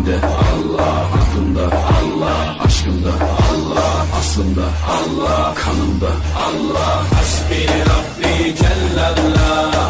kalbimde Allah, aklımda Allah, aşkımda Allah, aslımda Allah, kanımda Allah. Hasbi Rabbi Cellallah.